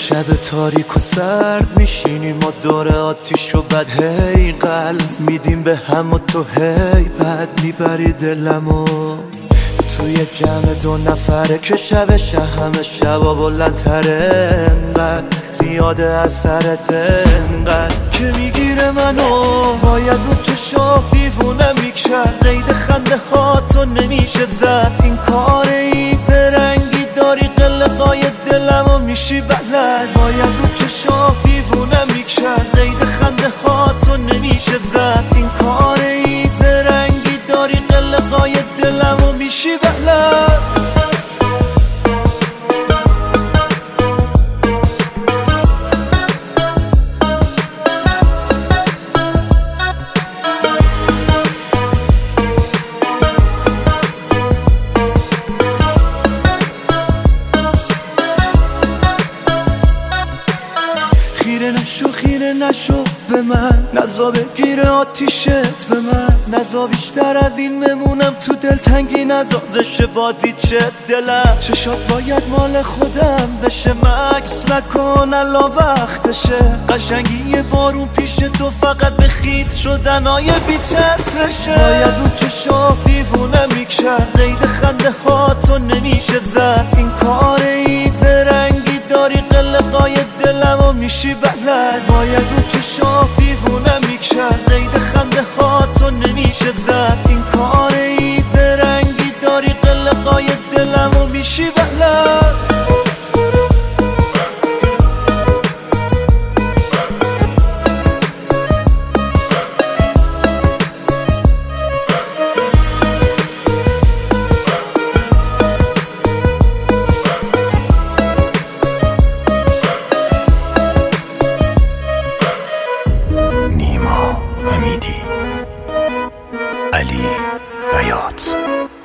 شب تاریک و سرد میشینیم و دور آتیش و بعد هی قلب میدیم به هم و تو هی بد میبری دلمو توی جمع 2 نفره که شبش همه شبا بلندتره انقدر زیاده اثرت انقدر که میگیره منو باید رو چشا دیوونه میکرد قید خنده ها تو نمیشه زد این کار این زرنگی داری قلقای دلمو میشی بلد باید رو چشا دیوونه میکرد قید خنده ها تو نمیشه زد این کار این زرنگی داری قلقای دلمو میشی بلد خیره نشو به من نزا بگیره آتیشت به من نزا بیشتر از این بمونم تو دلتنگی نزا بشه بازی چت دلم چشات باید مال خودم بشه مکس نکن الان وقتشه قشنگی بارون پیش تو فقط به خیس شدنای بی چترشه باید رو چشات دیوونه میکرد قید خنده ها تو نمیشه زد این کار این زرنگی داری قلقای دلمو میشی بلد باید رو چشام دیوونه میکرد قید خنده ها تو نمیشه زد این کار این زرنگی داری قلقای دلمو میشی بلد علی بیات